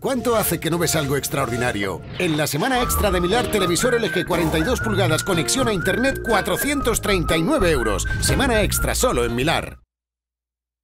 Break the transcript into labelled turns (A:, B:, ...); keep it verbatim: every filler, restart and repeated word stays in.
A: ¿Cuánto hace que no ves algo extraordinario? En la semana extra de Milar, televisor L G cuarenta y dos pulgadas, conexión a internet, cuatrocientos treinta y nueve euros. Semana extra solo en Milar.